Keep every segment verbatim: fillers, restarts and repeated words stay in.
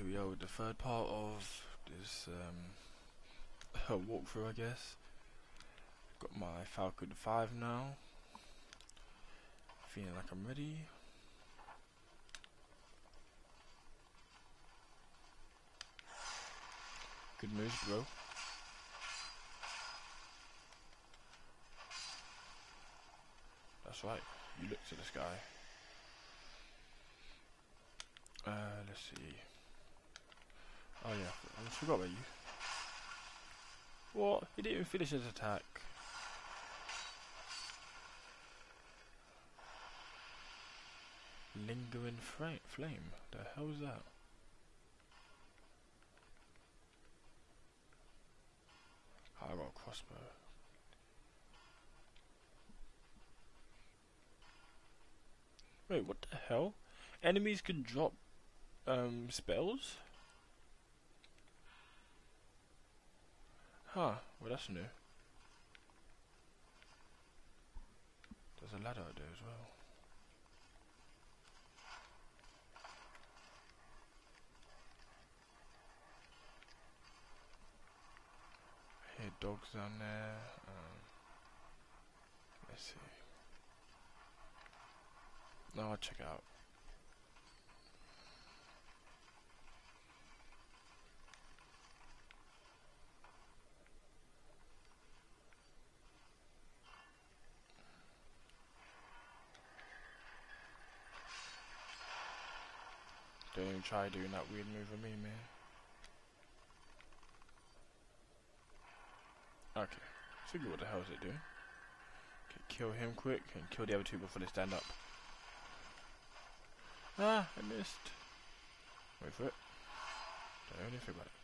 here we are with the third part of this um, walkthrough, I guess. Got my Falcon five now. Feeling like I'm ready. Good moves, bro. That's right, you look to the sky. Uh, let's see. Oh yeah, I forgot about you. What? He didn't even finish his attack. Lingering fra flame? The hell is that? Oh, I got a crossbow. Wait, what the hell? Enemies can drop um, spells? Huh, well that's new. There's a ladder out there as well. I hear dogs down there. Um, let's see. No, I'll check it out. Don't even try doing that weird move with me, man. Okay, so what the hell is it doing? Okay, kill him quick and kill the other two before they stand up. Ah, I missed. Wait for it. Don't know anything about it.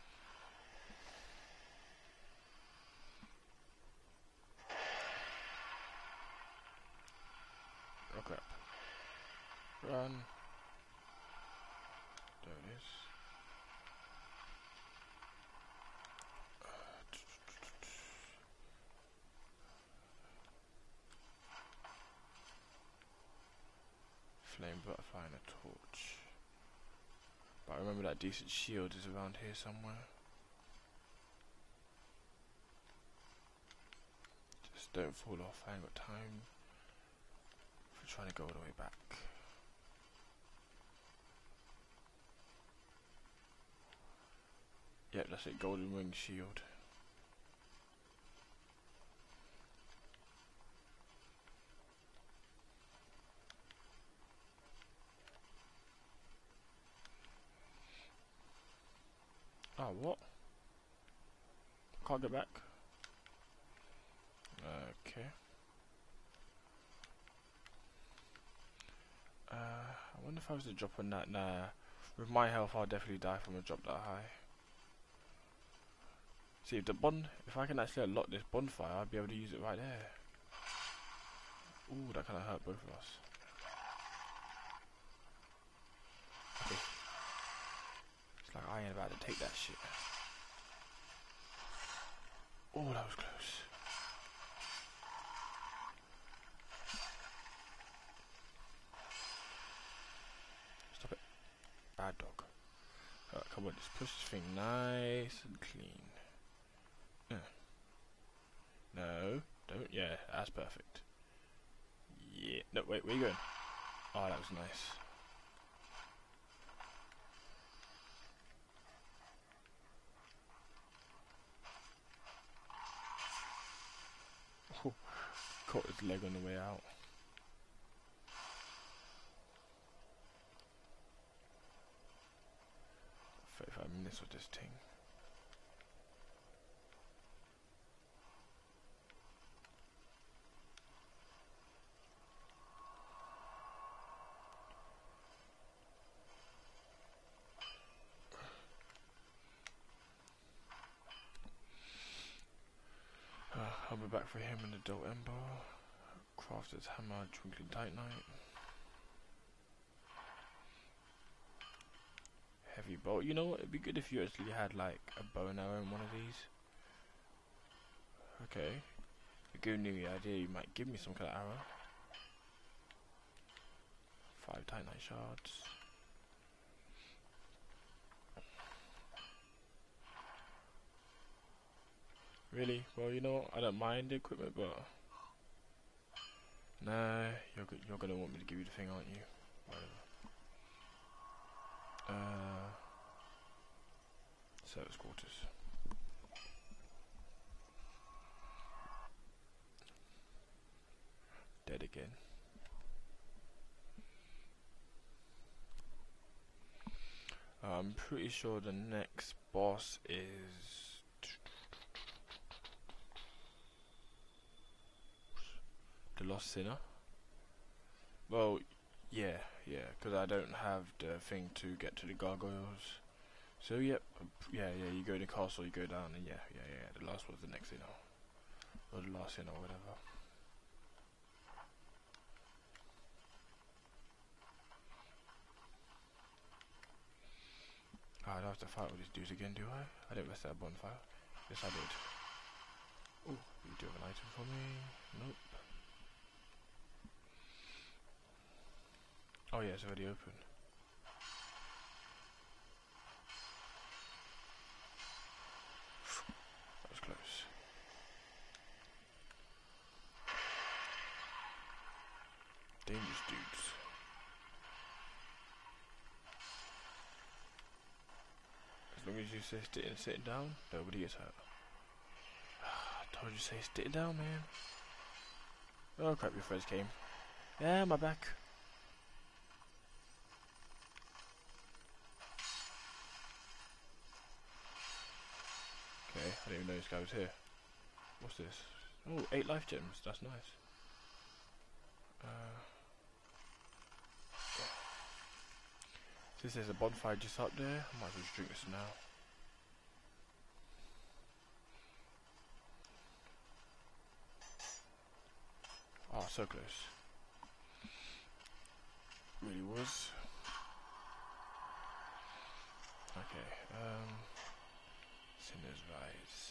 Oh crap. Run. There it is. Flame butterfly and a torch. But I remember that decent shield is around here somewhere. Just don't fall off, I ain't got time for trying to go all the way back. Yep, that's it, golden ring shield. Oh, what? Can't get back. Okay. Uh, I wonder if I was to drop on that. Nah. With my health, I'll definitely die from a drop that high. See, if the bond, if I can actually unlock this bonfire, I'll be able to use it right there. Ooh, that kind of hurt both of us. Okay. It's like I ain't about to take that shit. Oh, that was close. Stop it. Bad dog. Uh, come on, just push this thing nice and clean. Uh. No, don't. Yeah, that's perfect. Yeah. No, wait, where you going? Oh, that was nice. Oh, caught his leg on the way out. thirty-five minutes with this thing. Uh, I'll be back for him in the dull ember. Crafter's hammer, twinkling titanite. Heavy bolt. You know what? It'd be good if you actually had like a bow and arrow in one of these. Okay. A good new idea. You might give me some kind of arrow. Five titanite shards. Really? Well, you know, I don't mind the equipment, but nah, you're go you're gonna want me to give you the thing, aren't you? Whatever. Uh, service quarters. Dead again. I'm pretty sure the next boss is the Lost Sinner. Well, yeah, yeah, because I don't have the thing to get to the gargoyles. So yep, yeah, yeah. You go to the castle, you go down, and yeah, yeah, yeah. The last was the next sinner, or the last sinner, or whatever. Oh, I don't have to fight with these dudes again, do I? I didn't rest that bonfire. Yes, I did. Oh, you do have an item for me? Nope. Oh yeah, it's already open. That was close. Dangerous dudes. As long as you say sitting sitting down, nobody gets hurt. I told you to say sitting down, man. Oh crap, your friends came. Yeah, my back. Okay, I didn't even know this guy was here. What's this? Oh, eight life gems. That's nice. Uh, since there's a bonfire just up there, I might as well just drink this now. Oh, so close. Really was. Okay, um, Sinner's Rise.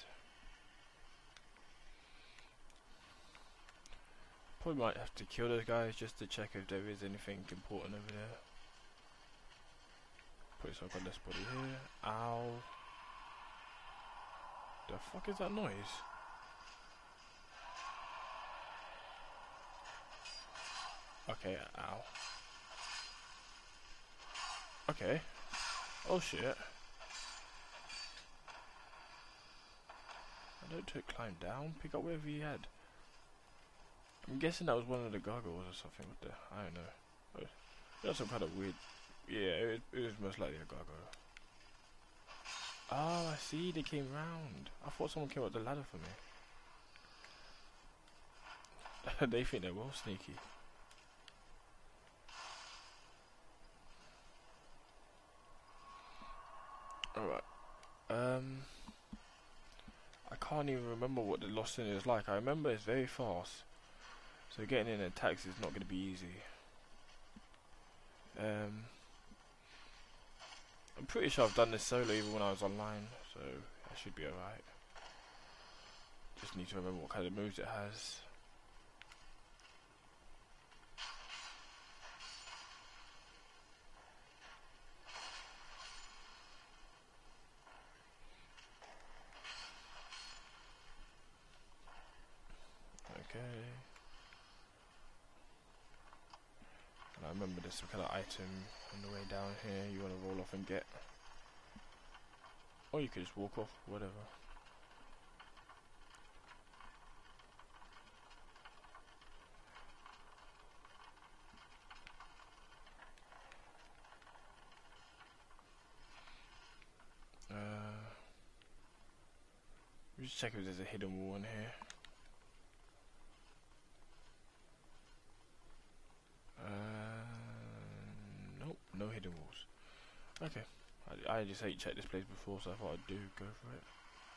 Probably might have to kill those guys just to check if there is anything important over there. Put yourself on this body here. Ow. The fuck is that noise? Okay, ow. Okay. Oh shit. I don't take climb down, pick up whatever you had. I'm guessing that was one of the gargoyles or something. What the? I don't know. It was some kind of weird. Yeah, it, it was most likely a gargoyle. Oh, I see. They came round. I thought someone came up the ladder for me. They think they're well sneaky. Alright. Um. I can't even remember what the Lost Sin is like. I remember it's very fast. So getting in attacks is not going to be easy. Um, I'm pretty sure I've done this solo even when I was online, so I should be alright. Just need to remember what kind of moves it has. Okay. And I remember there's some kind of item on the way down here you want to roll off and get. Or you could just walk off, whatever. Uh, just check if there's a hidden wall in here. No hidden walls. Okay. I, I just hate checked this place before, so I thought I'd do go for it.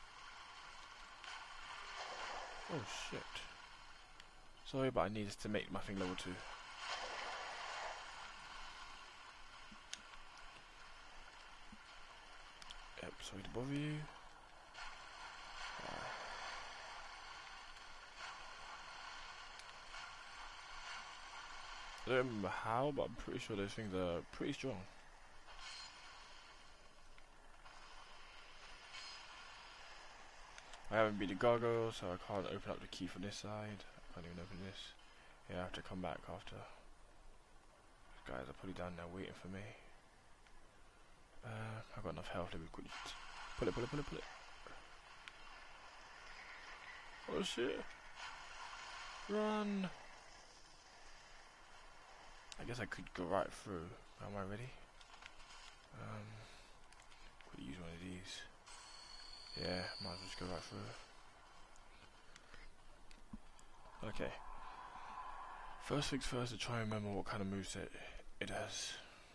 Oh shit. Sorry, but I need this to make my thing level two. Yep, sorry to bother you. Uh, I don't remember how, but I'm pretty sure those things are pretty strong. I haven't beat the gargoyle, so I can't open up the key from this side. I can't even open this. Yeah, I have to come back after. These guys are probably down there waiting for me. Uh, I've got enough health. Let me quickly pull it, pull it, pull it, pull it. Oh shit! Run! I guess I could go right through. Am I ready? Um, could use one of these. Yeah, might as well just go right through. Okay. First things first, to try and remember what kind of moveset it has.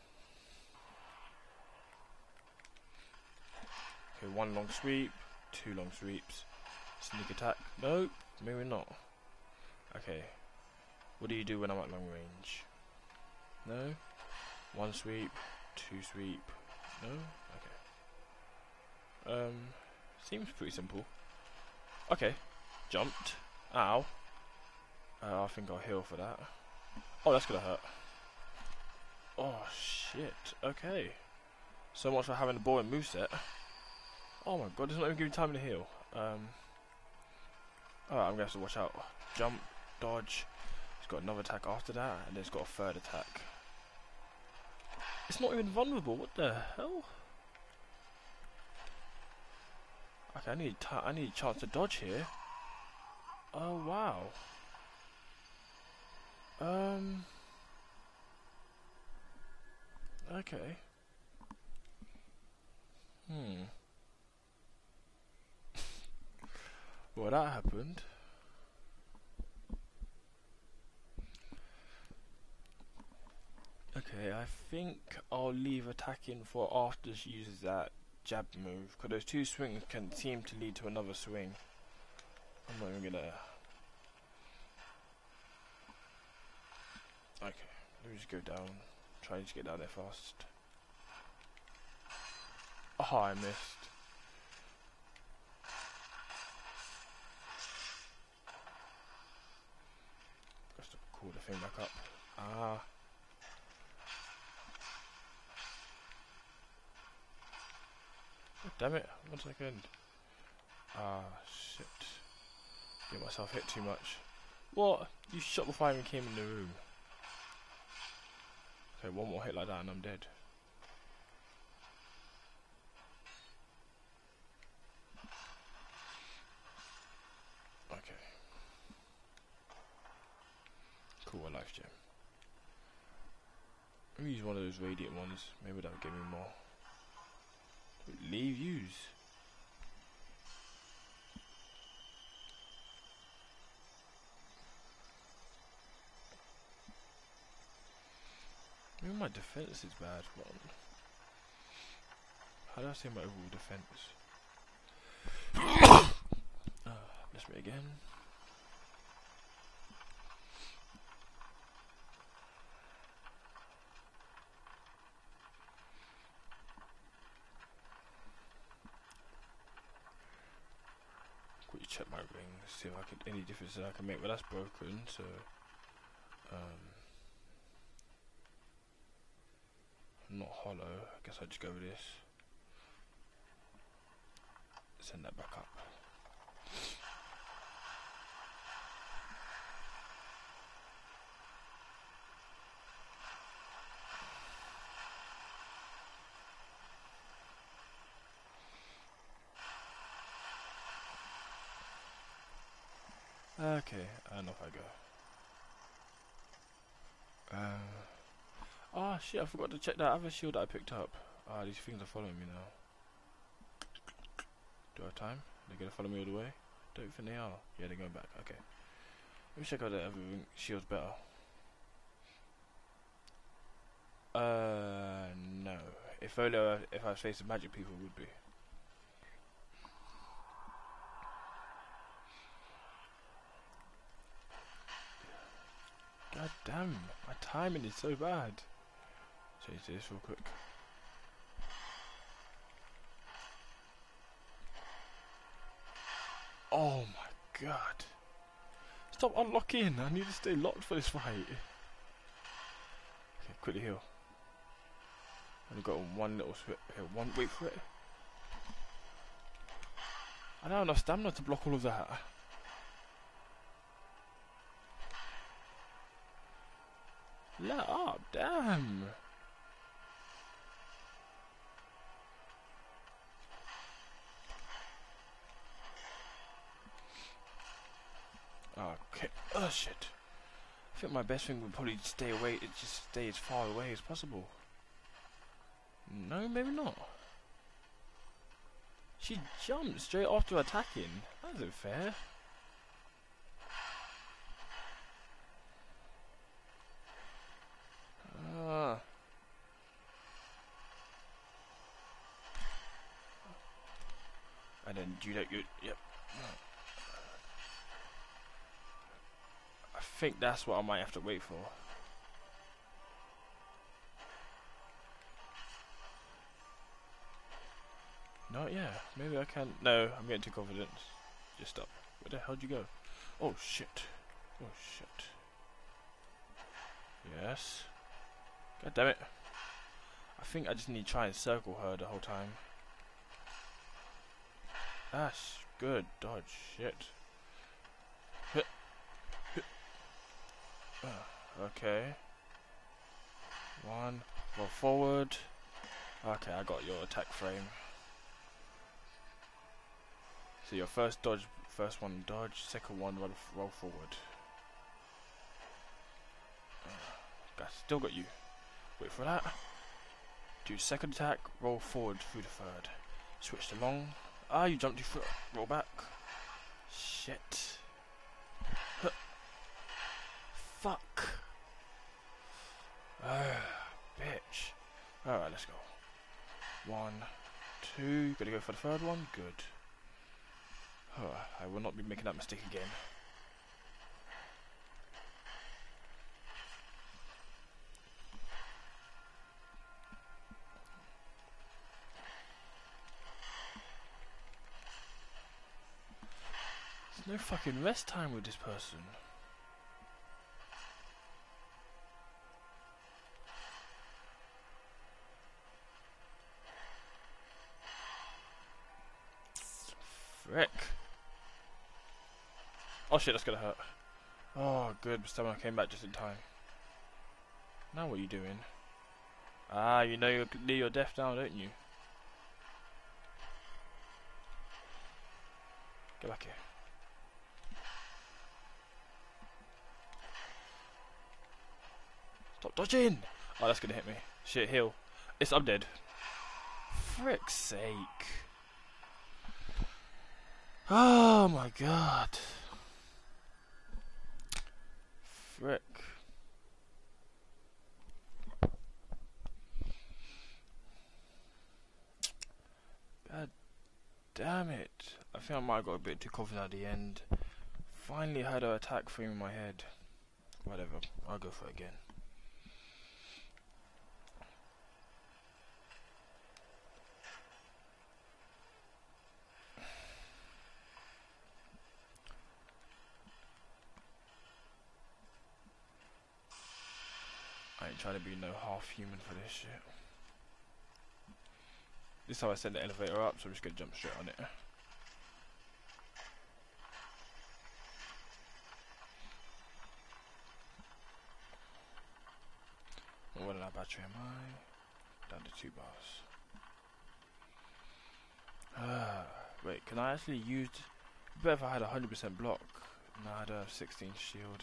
Okay, one long sweep, two long sweeps, sneak attack. Nope, maybe not. Okay. What do you do when I'm at long range? No? One sweep, two sweep. No? Okay. Um, seems pretty simple. Okay. Jumped. Ow. Uh, I think I'll heal for that. Oh, that's gonna hurt. Oh, shit. Okay. So much for having a boring moveset. Oh my god, it's not even giving me time to heal. Um. Alright, I'm gonna have to watch out. Jump, dodge. It's got another attack after that, and then it's got a third attack. It's not even vulnerable. What the hell? Okay, I need I need a chance to dodge here. Oh wow. Um. Okay. Hmm. Well, that happened. Okay, I think I'll leave attacking for after she uses that jab move, because those two swings can seem to lead to another swing. I'm not even gonna. Okay, let me just go down. Try to get down there fast. Oh, I missed. Got to call the thing back up. Ah. Oh, damn it, one second. Ah, shit. Get myself hit too much. What? You shot before I even came in the room. Okay, one more hit like that and I'm dead. Okay. Cool, a life gem. Let me use one of those radiant ones. Maybe that'll give me more. Leave use. Maybe my defense is bad. What? How do I say my overall defense? uh, let's me again. Quickly check my ring, see if I can any difference that I can make. But that's broken, so um, not hollow. I guess I'll just go with this. Send that back up. Okay, and off I go. Uh, oh shit, I forgot to check that other shield that I picked up. Ah, these things are following me now. Do I have time? They're gonna follow me all the way? Don't think they are. Yeah, they're going back. Okay. Let me check out that everything shield's better. Uh, no. If only uh, if I was facing magic people, it would be. God damn, my timing is so bad. Change this real quick. Oh my god. Stop unlocking, I need to stay locked for this fight. Okay, quickly heal. Only got one little swip here, one wait for it. I don't have enough stamina to block all of that. Let up, damn. Okay. Oh shit. I think my best thing would probably stay away. It just stay as far away as possible. No, maybe not. She jumped straight after attacking. That isn't fair. Uh. And then do that. You. Yep. I think that's what I might have to wait for. No, yeah, maybe I can. No, I'm getting too confident. Just stop. Where the hell did you go? Oh shit. Oh shit. Yes. God damn it. I think I just need to try and circle her the whole time. That's good. Dodge. Shit. Okay. One. Roll forward. Okay, I got your attack frame. So your first dodge, first one dodge, second one roll, roll forward. Uh, got, still got you. Wait for that. Do second attack, roll forward through the third. Switch to long. Ah, you jumped your foot. Roll back. Shit. Huh. Fuck. Ah, bitch. Alright, let's go. One, two. Gotta go for the third one. Good. Oh, I will not be making that mistake again. There's no fucking rest time with this person. Frick. Oh shit, that's gonna hurt. Oh good, my stamina came back just in time. Now what are you doing? Ah, you know you're near your death now, don't you? Get back here. Stop dodging! Oh, that's gonna hit me. Shit, heal. It's, I'm dead. Frick's sake. Oh my god. Frick. God damn it. I think I might have got a bit too confident at the end. Finally had an attack frame in my head. Whatever, I'll go for it again. I ain't trying to be no half human for this shit. This is how I set the elevator up, so I'm just gonna jump straight on it. What did I battery am I? Down to two bars. Ah, wait, can I actually use... Better if I had a one hundred percent block. No, I had a sixteen shield.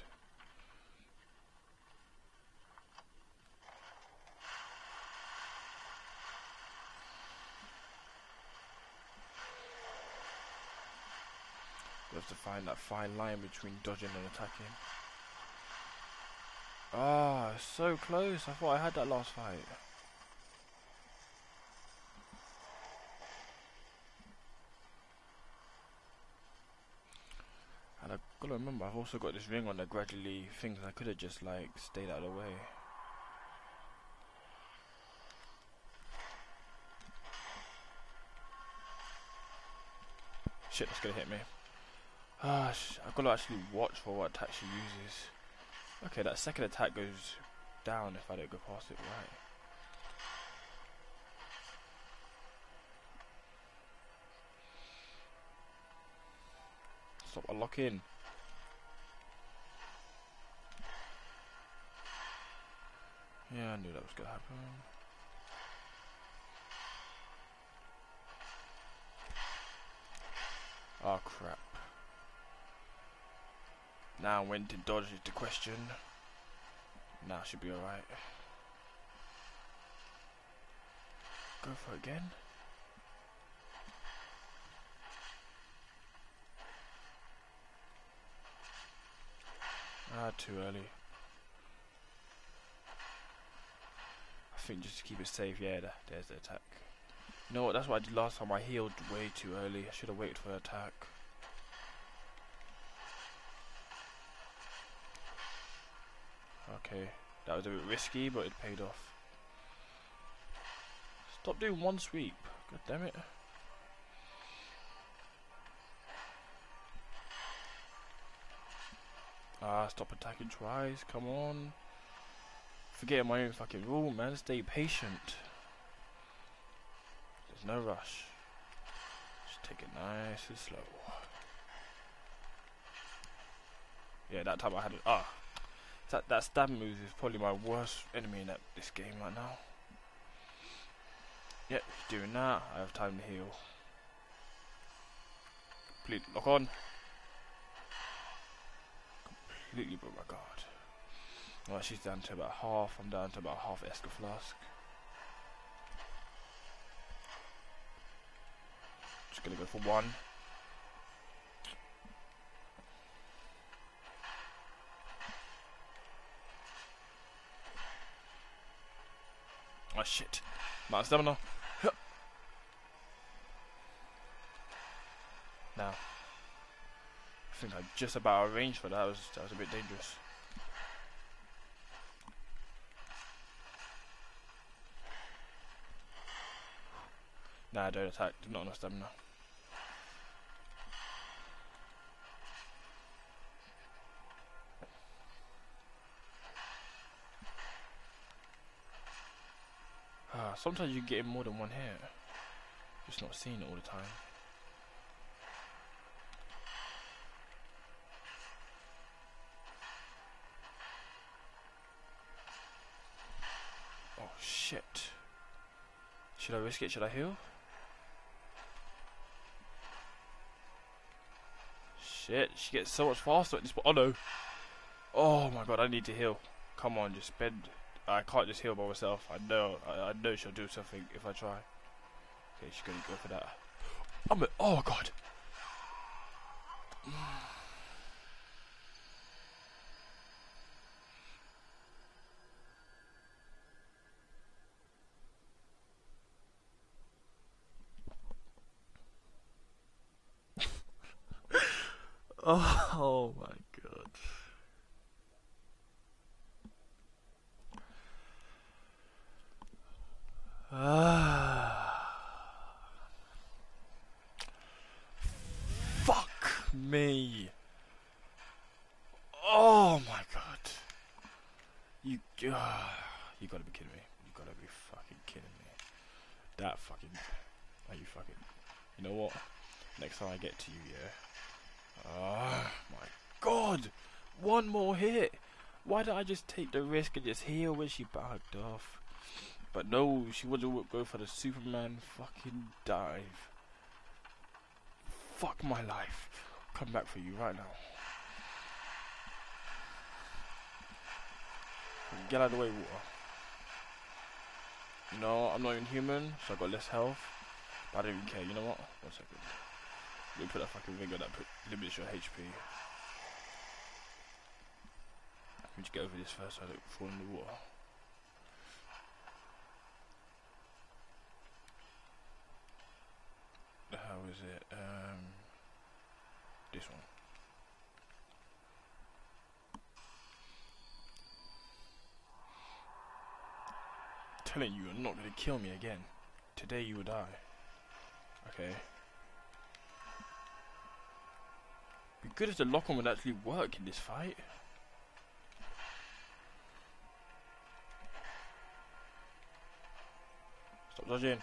You have to find that fine line between dodging and attacking. Ah, oh, so close. I thought I had that last fight. And I've got to remember, I've also got this ring on that gradually things I could have just like stayed out of the way. Shit, that's gonna hit me. Ah, sh I've got to actually watch for what attack she uses. Okay, that second attack goes down if I don't go past it right. Stop unlocking. Yeah, I knew that was gonna happen. Oh crap. Now when to dodge is the question. Now should be alright. Go for it again. Ah, too early. I think just to keep it safe, yeah, there's the attack. You know what, that's what I did last time. I healed way too early. I should have waited for the attack. Okay, that was a bit risky, but it paid off. Stop doing one sweep. God damn it. Ah, stop attacking twice. Come on. Forgetting my own fucking rule, man. Stay patient. There's no rush. Just take it nice and slow. Yeah, that time I had it. Ah, that that stab move is probably my worst enemy in that, this game right now. Yep, doing that. I have time to heal. Complete lock on. Completely broke my guard. Well, she's down to about half. I'm down to about half Esca Flask. Just gonna go for one. Oh shit. I'm out of stamina. Now, I think I just about arranged for that. That was, that was a bit dangerous. Nah, don't attack. There's not enough stamina. Ah, sometimes you get in more than one hit. Just not seeing it all the time. Oh shit. Should I risk it? Should I heal? Shit, she gets so much faster at this point. Oh no. Oh my god, I need to heal. Come on, just spend. I can't just heal by myself. I know, I, I know she'll do something if I try. Okay, she's gonna go for that. I'm a, oh god. Oh, oh my god. Ah. Fuck me. Oh my god. You uh, you gotta be kidding me. You gotta be fucking kidding me. That fucking are you fucking you know what? Next time I get to you, yeah. Oh my god! One more hit! Why did I just take the risk and just heal when she backed off? But no, she wanted to go for the Superman fucking dive. Fuck my life. I'll come back for you right now. Get out of the way, water. You know, I'm not even human, so I got less health. But I don't even care. You know what? One second. Let me put that fucking ring on that put, limits your H P. Let me just get over this first so I don't fall in the water. How is it? Um, this one. I'm telling you, you're not gonna kill me again. Today you will die. Okay. Be good if the lock-on would actually work in this fight. Stop dodging.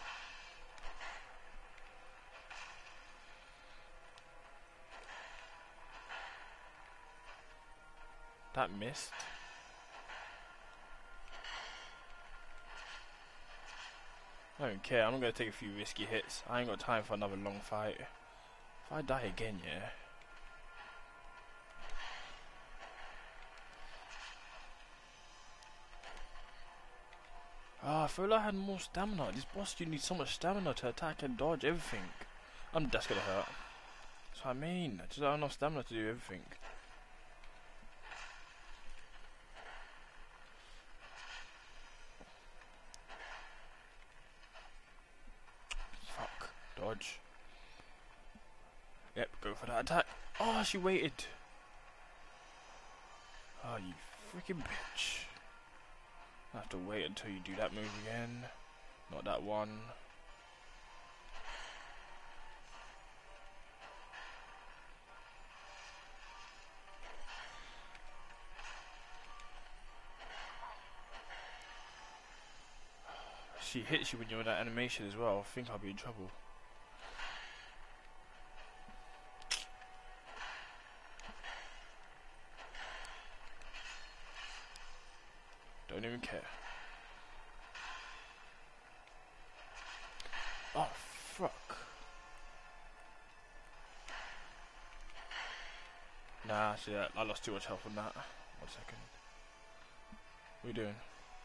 That missed. I don't care, I'm gonna take a few risky hits. I ain't got time for another long fight. If I die again, yeah. Ah, oh, I feel like I had more stamina. This boss, you need so much stamina to attack and dodge everything. I'm that's gonna hurt. That's what I mean. I just don't have enough stamina to do everything. Fuck. Dodge. Yep, go for that attack. Oh, she waited. Oh, you freaking bitch. I have to wait until you do that move again. Not that one. She hits you when you're in that animation as well. I think I'll be in trouble. Don't even care. Oh, fuck. Nah, see that. I lost too much health on that. One second. What are you doing?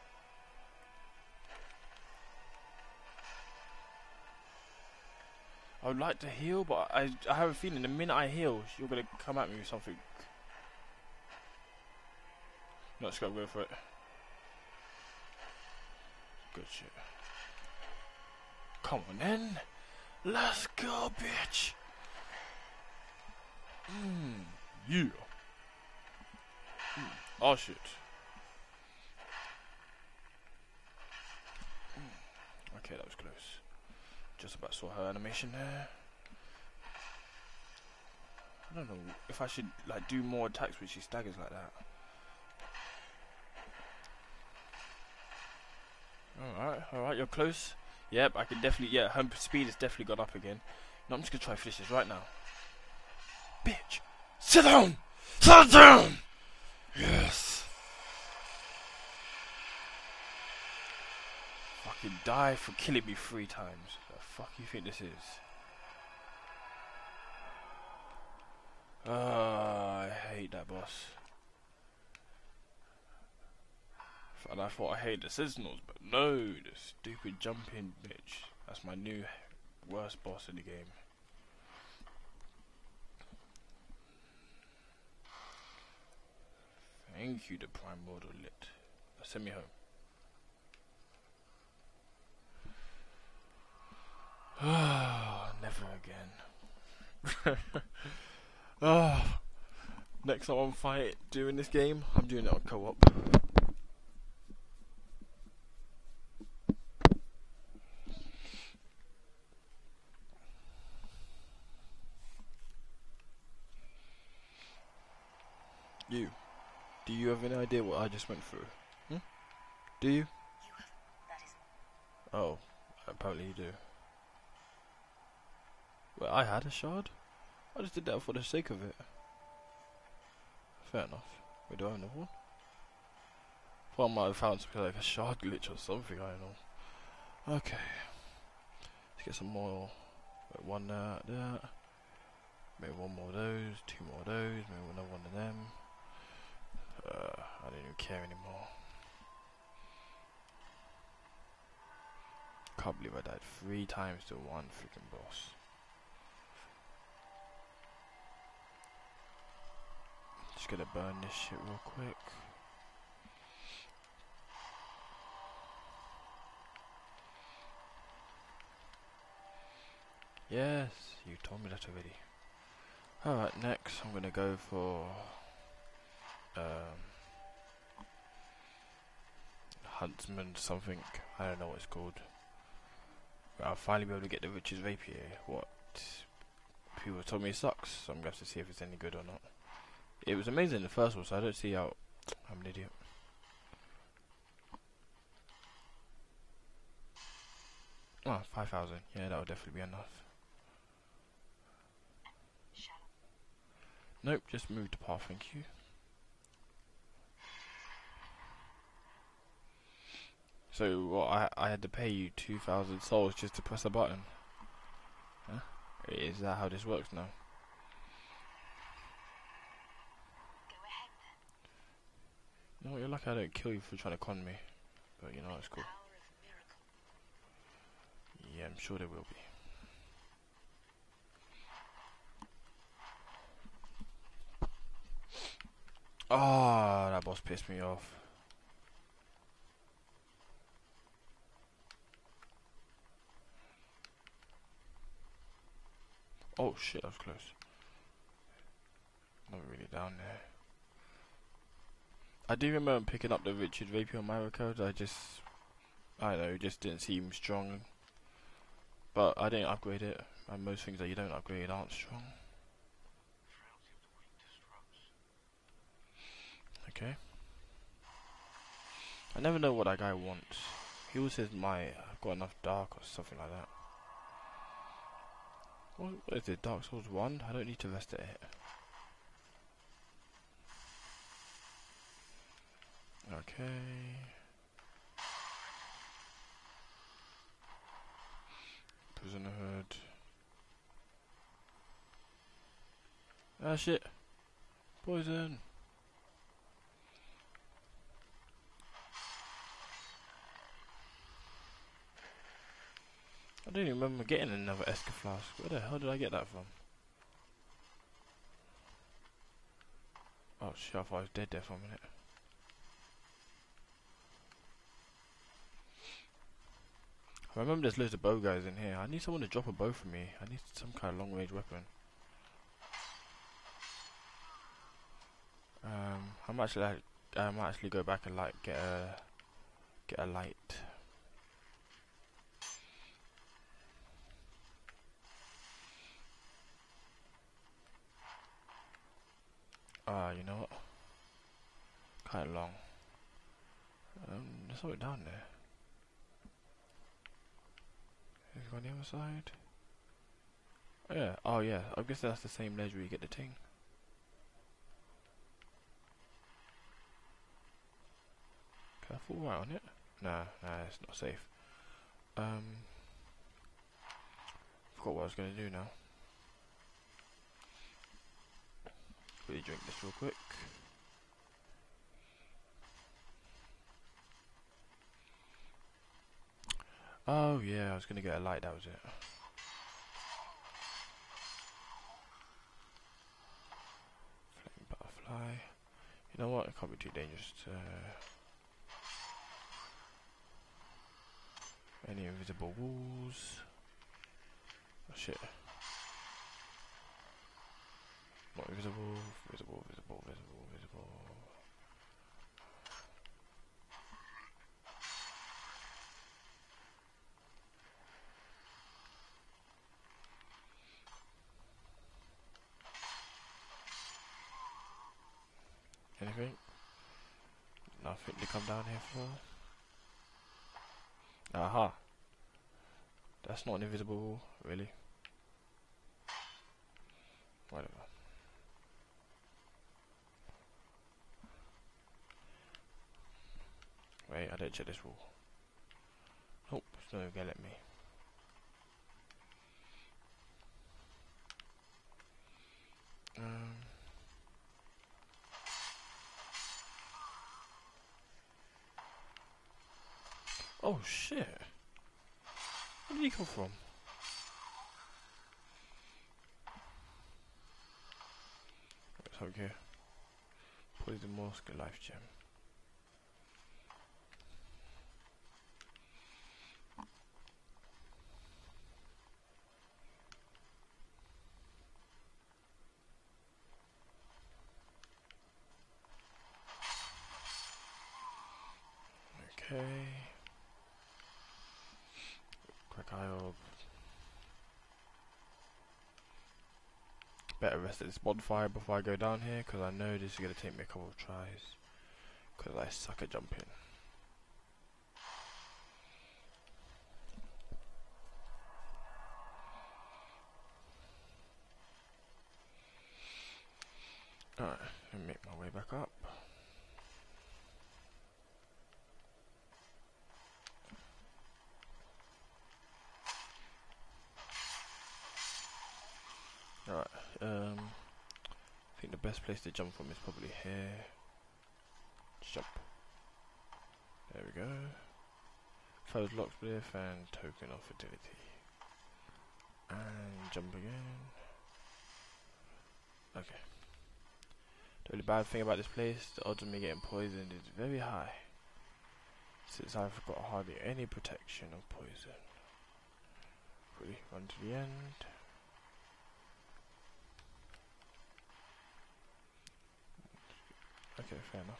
I would like to heal, but I, I have a feeling the minute I heal, you're going to come at me with something. No, let's go, go for it. Good shit. Come on then. Let's go, bitch. Mmm. Yeah. Mm. Oh shit. Mm. Okay, that was close. Just about saw her animation there. I don't know if I should like do more attacks when she staggers like that. Alright, alright, you're close. Yep, I can definitely, yeah, her speed has definitely gone up again. No, I'm just gonna try to finish this right now. Bitch! Sit down! Sit down! Yes! Fucking die for killing me three times. The fuck you think this is? Ah, I hate that boss. And I thought I hated the Sentinels, but no, the stupid jumping bitch. That's my new worst boss in the game. Thank you, the primordial lit. Send me home. Ah, never again. Ah, next time I'm fight doing this game, I'm doing it on co-op. You, do you have any idea what I just went through? Hmm? Do you? Oh, apparently you do. Well, I had a shard. I just did that for the sake of it. Fair enough. Wait, do I have another one? Well, I might have found something like a shard glitch or something, I don't know. Okay. Let's get some more. Wait, one there, there. Maybe one more of those, two more of those, maybe another one of them. Uh, I don't even care anymore. Can't believe I died three times to one freaking boss. Just gonna burn this shit real quick. Yes, you told me that already. Alright, next I'm gonna go for um, Huntsman something. I don't know what it's called. But I'll finally be able to get the Rich's Rapier. What? People told me it sucks, so I'm gonna have to see if it's any good or not. It was amazing in the first one, so I don't see how. I'm an idiot. Oh, five thousand. Yeah, that would definitely be enough. Nope, just move the path, thank you. So what? I I had to pay you two thousand souls just to press a button. Huh? Is that how this works now? You know what, you're lucky I don't kill you for trying to con me. But you know, it's cool. Yeah, I'm sure there will be. Ah, oh, that boss pissed me off. Oh shit, that was close. Not really down there. I do remember picking up the Richard Rapier on my record. I just, I don't know, it just didn't seem strong. But I didn't upgrade it, and most things that you don't upgrade aren't strong. Okay. I never know what that guy wants. He always says, my, I've got enough dark or something like that. What, what is it, Dark Souls one? I don't need to rest at it. Okay. Prisoner Hood. Ah shit. Poison. I don't even remember getting another Esca flask. Where the hell did I get that from? Oh shit, I thought I was dead there for a minute. I remember there's loads of bow guys in here. I need someone to drop a bow for me. I need some kind of long range weapon. Um, I might actually, like, I might actually go back and like get a get a light. Ah, uh, you know what? Kind of long. Um, there's something down there. Is it on the other side? Oh yeah. Oh yeah. I guess that's the same ledge where you get the ting. Can I fall right on it? Nah, nah, it's not safe. Um, forgot what I was gonna do now. Quickly drink this real quick. Oh yeah, I was gonna get a light. That was it. Flame butterfly. You know what? It can't be too dangerous to. Any invisible walls? Oh shit. Not invisible, visible, visible, visible, visible. Anything? Nothing to come down here for? Aha! That's not an invisible wall, really. Whatever. Wait, I didn't check this wall. Nope, it's not even gonna let me. Um. Oh shit! Where did he come from? Let's have here. Poison Mask, a life gem. Okay. Quick eye orb. Better rest at this bonfire before I go down here, because I know this is going to take me a couple of tries. Because I suck at jumping. Alright, let me make my way back up. Alright, um, I think the best place to jump from is probably here. Just jump. There we go. Close locksmith and token of fertility. And jump again. Okay. The only bad thing about this place, the odds of me getting poisoned is very high, since I've got hardly any protection of poison. Really, run to the end. Okay, fair enough.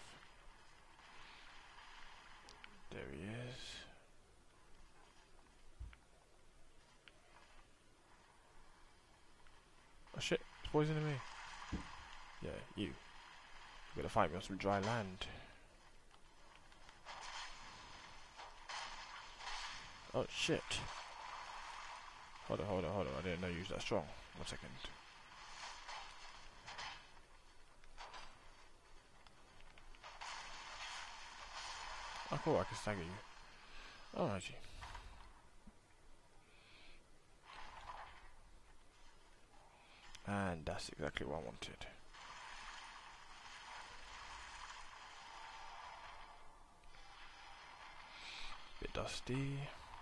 There he is. Oh shit, it's poisoning me. Yeah, you. You gotta find me on some dry land. Oh shit. Hold on, hold on, hold on. I didn't know you was that strong. One second. Oh cool, I can stagger you. Alrighty. And that's exactly what I wanted. Bit dusty.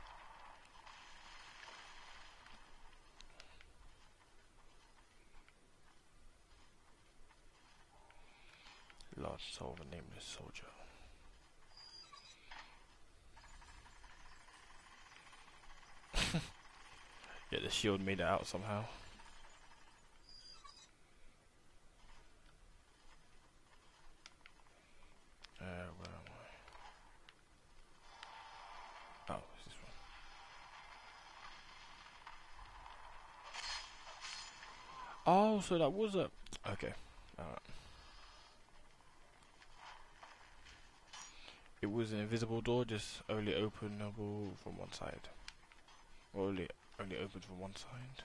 Large soul of a nameless soldier. Yeah, the shield made it out somehow. Uh, where am I? Oh, it's this one. Oh, so that was a... Okay, alright. It was an invisible door, just only openable from one side. Or only, only open from one side.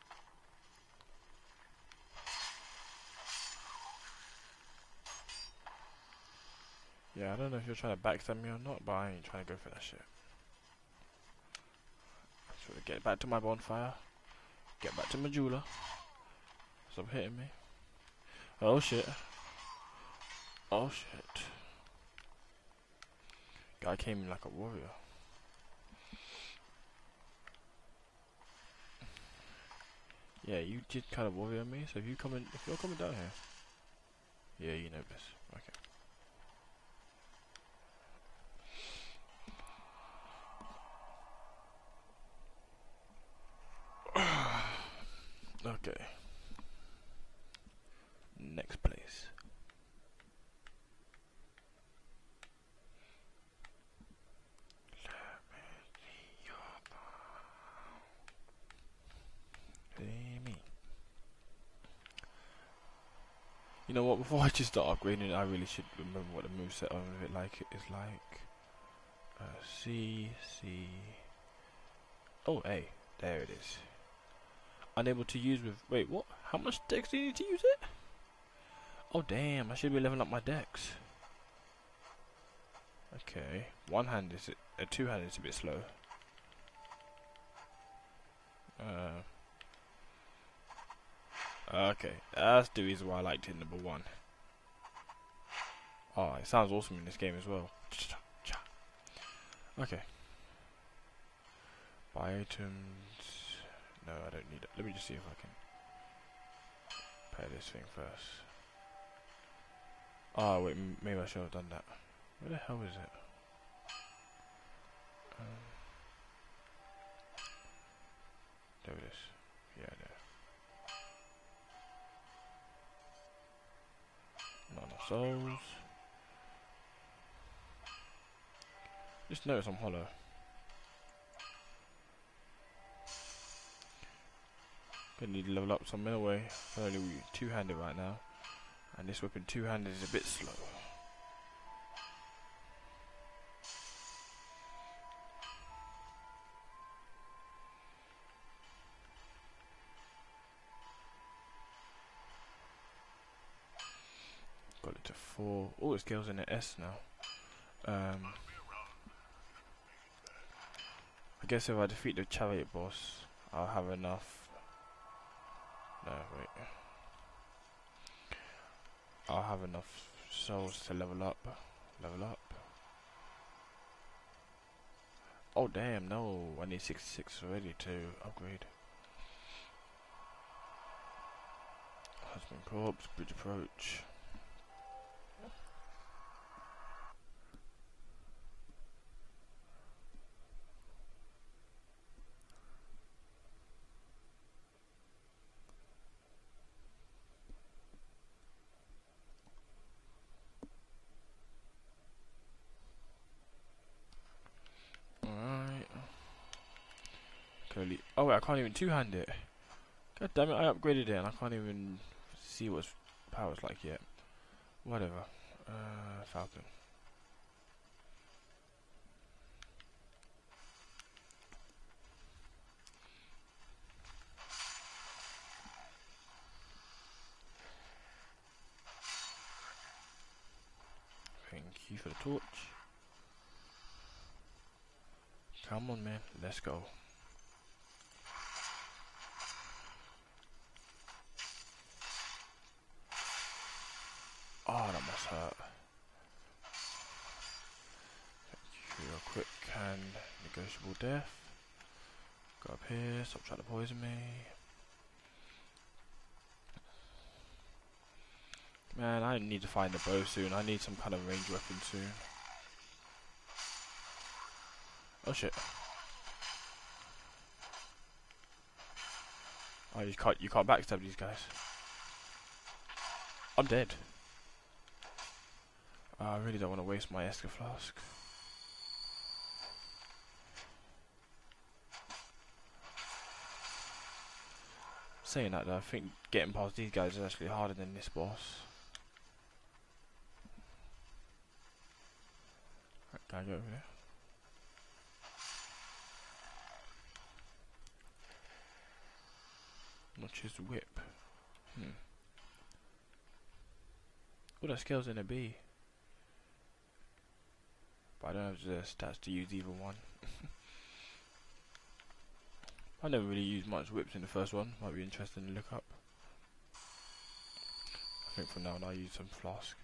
Yeah, I don't know if you're trying to backstab me or not, but I ain't trying to go for that shit. I'm trying to get back to my bonfire. Get back to my jeweler. Stop hitting me. Oh shit. Oh shit. Guy came in like a warrior. Yeah, you did kind of warrior me, so if you coming if you're coming down here. Yeah, you know this. Okay. Okay. Next place. You know what, before I just start upgrading it, I really should remember what the moveset of it like it is like. Uh, C, C. Oh, A. There it is. Unable to use with... Wait, what? How much dex do you need to use it? Oh, damn. I should be leveling up my dex. Okay. One hand is... It, uh, two hand is a bit slow. Uh... Okay, that's the reason why I liked it, number one. Oh, it sounds awesome in this game as well. Okay. Buy items. No, I don't need it. Let me just see if I can pay this thing first. Oh, wait, m maybe I should have done that. Where the hell is it? Um, there it is. Yeah, there. None of souls. Just notice I'm hollow. Gonna need to level up some middleway. I'm only two-handed right now, and this weapon two-handed is a bit slow. Got it to four. Oh, it scales in an S now. Um, I guess if I defeat the chariot boss, I'll have enough No, wait. I'll have enough souls to level up. Level up. Oh damn, no. I need sixty-six already to upgrade. Husband corpse, bridge approach. Oh wait, I can't even two-hand it. God damn it, I upgraded it and I can't even see what power's like yet. Whatever. Uh, Falcon. Thank you for the torch. Come on, man, let's go. Oh, that must hurt. Thank you for your quick and negotiable death. Go up here, stop trying to poison me. Man, I need to find a bow soon. I need some kind of ranged weapon soon. Oh shit. Oh, you can't, you can't backstab these guys. I'm dead. Uh, I really don't want to waste my Esker flask. Saying that though, I think getting past these guys is actually harder than this boss. Right, can I go over here? Notch his whip. Hmm. What are skills in a B? But I don't have the stats to use either one. I never really used much whips in the first one. Might be interesting to look up. I think for now I'll use some flask.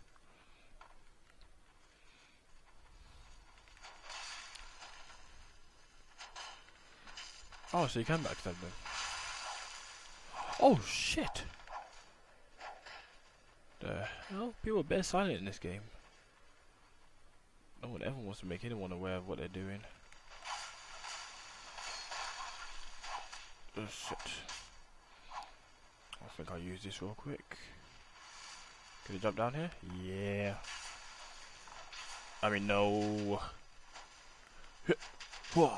Oh, so you can backstab them. Oh shit! The hell? People are bare silent in this game. No one ever wants to make anyone aware of what they're doing. Oh shit. I think I'll use this real quick. Can you jump down here? Yeah. I mean, no. Whoa.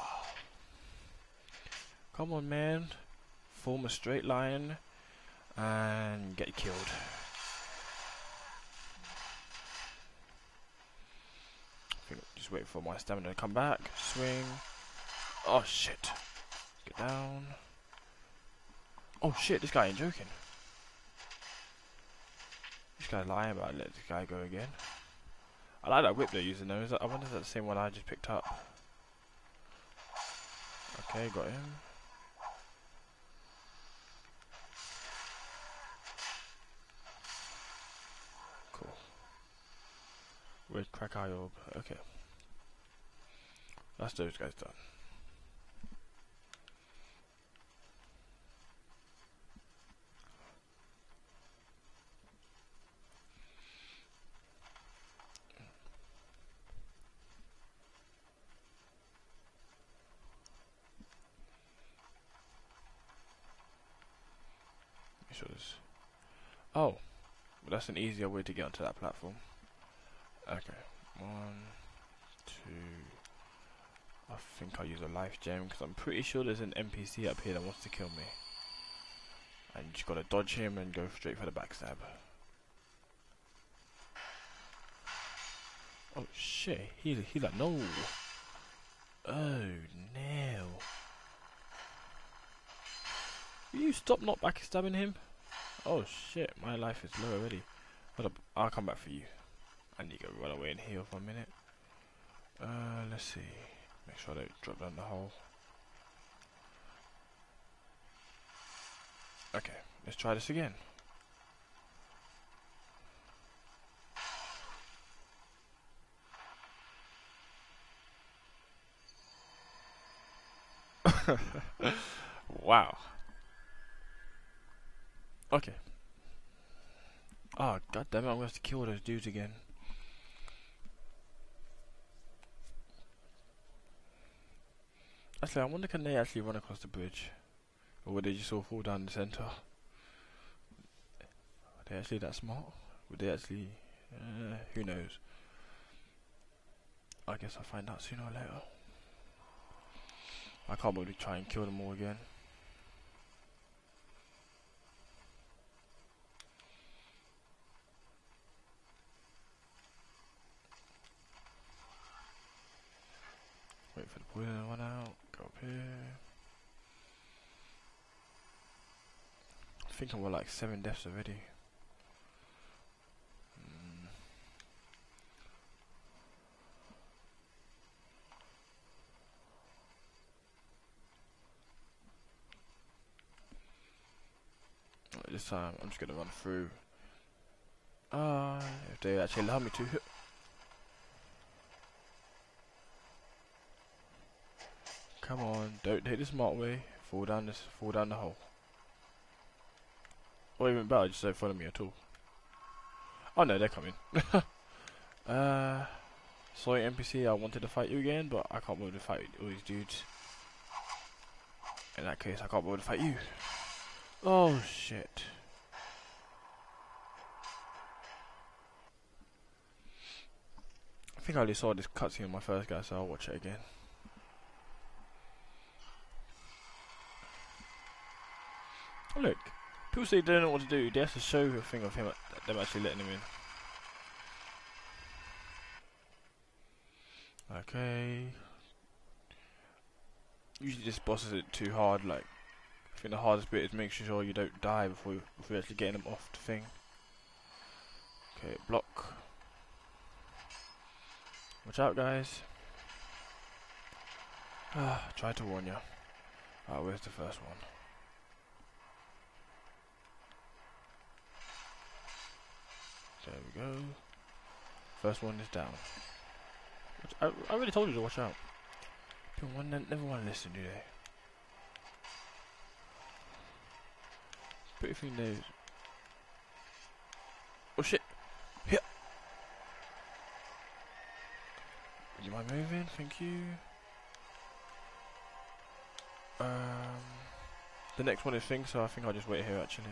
Come on, man. Form a straight line and get killed. I think I'll just wait for my stamina to come back. Swing. Oh shit. Get down. Oh shit, this guy ain't joking. This guy's lying about let this guy go again. I like that whip they're using though. Is that, I wonder if that's the same one I just picked up. Okay, got him. Cool. Where's Crack Eye Orb? Okay. That's those guys done. Sure this. Oh, well, that's an easier way to get onto that platform. Okay, one, two. I think I'll use a life gem because I'm pretty sure there's an N P C up here that wants to kill me. And you just gotta dodge him and go straight for the backstab. Oh shit, he he like no. Oh no. Will you stop not backstabbing him? Oh shit, my life is low already. Hold up, I'll come back for you. I need to go run away and heal for a minute. Uh, let's see. Make sure I don't drop down the hole. Okay, let's try this again. Wow. Okay. Oh, god damn it, I'm gonna have to kill those dudes again. Actually, I wonder, can they actually run across the bridge? Or would they just all fall down the center? Are they actually that smart? Would they actually... Uh, who knows? I guess I'll find out sooner or later. I can't really try and kill them all again. Wait for the poison one out. Go up here. I think I'm at like seven deaths already. Mm. Right, this time I'm just gonna run through. Ah, uh, if they actually allow me to. Come on, don't take the smart way. Fall down this, fall down the hole. Or even better, just don't follow me at all. Oh no, they're coming. uh, sorry N P C, I wanted to fight you again, but I can't bother to fight all these dudes. In that case, I can't bother to fight you. Oh shit. I think I only saw this cutscene in my first guy, so I'll watch it again. Oh look, people say they don't know what to do. They have to show a thing of him, them actually letting him in. Okay. Usually this boss isn't too hard. Like, I think the hardest bit is making sure you don't die before you, before you're actually getting them off the thing. Okay, block. Watch out, guys. Ah, tried to warn you. Ah, where's the first one? There we go. First one is down. I, I already told you to watch out. People want, never want to listen, do they? Pretty thing knows. Oh shit! Here! Would you mind moving? Thank you. Um, the next one is thing, so I think I'll just wait here actually.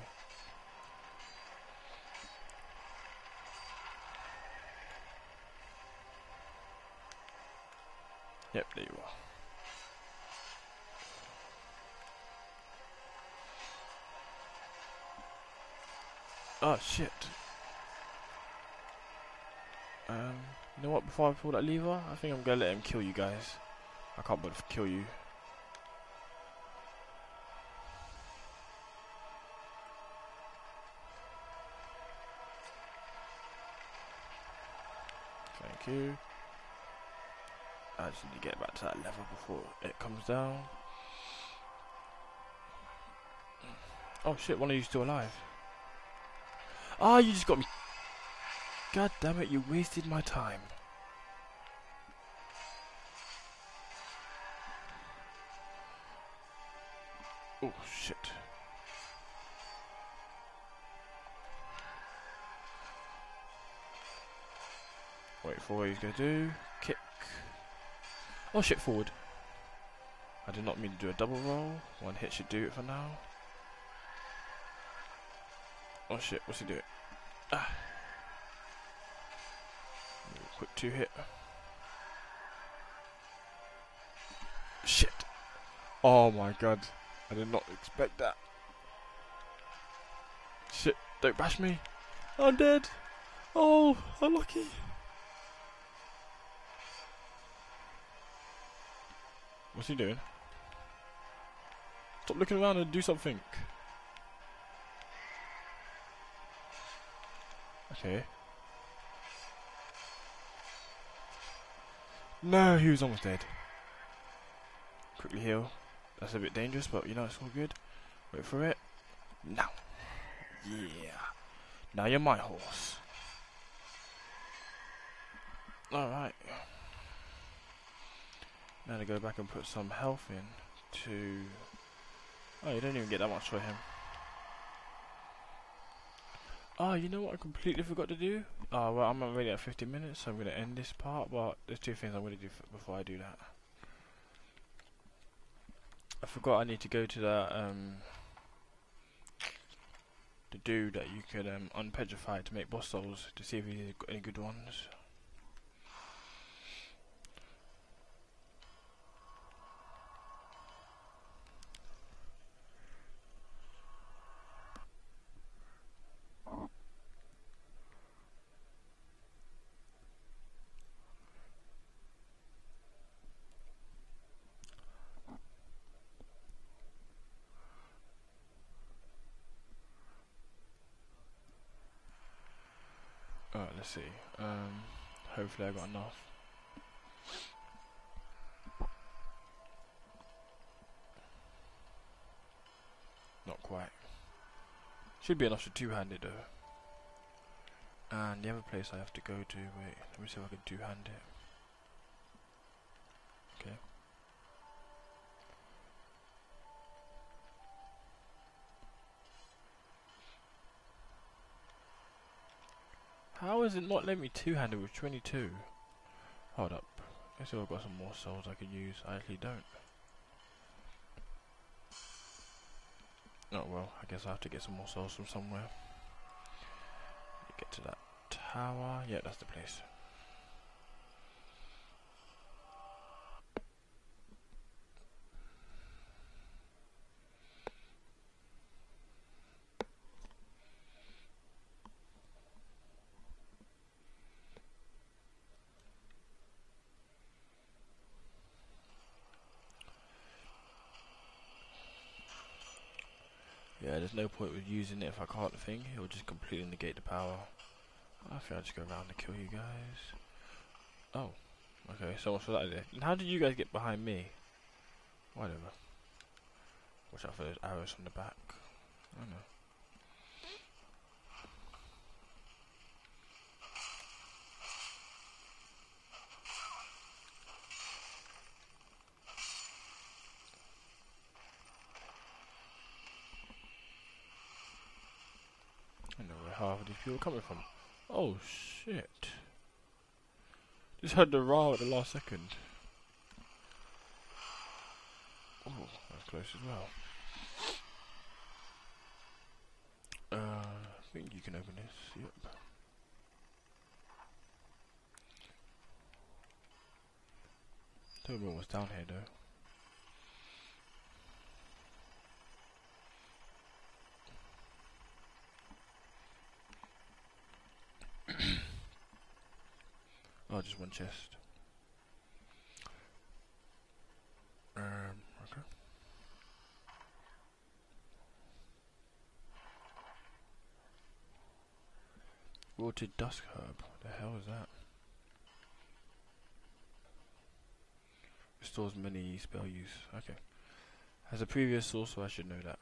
Yep, there you are. Oh shit. Um, you know what, before I pull that lever, I think I'm gonna let him kill you guys. I can't bother to kill you. Thank you. I just need to get back to that level before it comes down. Oh shit, one of you still alive. Ah, oh, you just got me. God damn it, you wasted my time. Oh shit. Wait for what he's gonna do. Kick. Oh shit, forward. I did not mean to do a double roll. One hit should do it for now. Oh shit, what's he doing? Ah. Quick two hit. Shit. Oh my god. I did not expect that. Shit, don't bash me. I'm dead. Oh, unlucky. What's he doing? Stop looking around and do something. Okay. No, he was almost dead. Quickly heal. That's a bit dangerous, but you know, it's all good. Wait for it. Now. Yeah. Now you're my horse. Alright. Now to go back and put some health in to... Oh, you don't even get that much for him. Oh, you know what I completely forgot to do? Oh, well, I'm already at fifty minutes, so I'm going to end this part, but there's two things I'm going to do f before I do that. I forgot I need to go to that, um... the dude that you could um, unpetrify to make boss souls, to see if he's got any good ones. Alright, let's see. Um, hopefully I got enough. Not quite. Should be enough for two-handed though. And the other place I have to go to, wait, let me see if I can two-hand it. Okay. How is it not letting me two-handed with twenty-two? Hold up. Let's see if I've got some more souls I can use. I actually don't. Oh well, I guess I have to get some more souls from somewhere. Get to that tower. Yeah, that's the place. Yeah, there's no point with using it if I can't think. It will just completely negate the power. I think I'll just go around and kill you guys. Oh. Okay, so much for that idea. And how did you guys get behind me? Whatever. Watch out for those arrows from the back. I don't know. I know where half of these people are coming from. Oh shit. Just had the raw at the last second. Oh, that's close as well. Uh, I think you can open this. Yep. Don't know what's down here though. Oh, just one chest. Um, okay. Wilted dusk herb. The hell is that? Restores many spell use. Okay. As a previous source, so I should know that.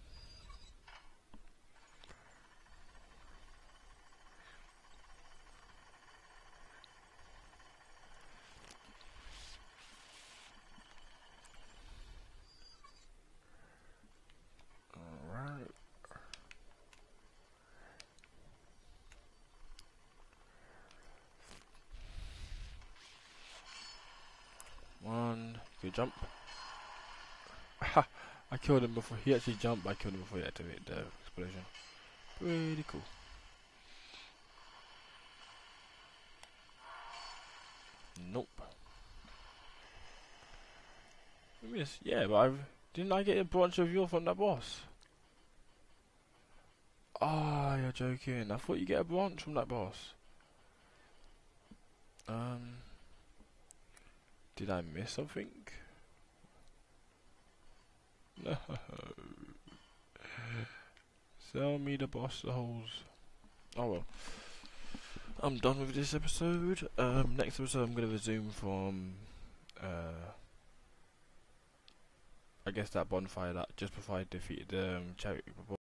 Alright. One. Good jump. I killed him before he actually jumped. I killed him before he activated the explosion. Pretty cool. Nope. Yes, yeah, but I've, didn't I get a branch of your from that boss? Ah, oh, you're joking. I thought you get a branch from that boss. Um, did I miss something? No. Sell me the boss souls. Oh well. I'm done with this episode. Um, next episode I'm gonna resume from uh I guess that bonfire that just before I defeated the um, charity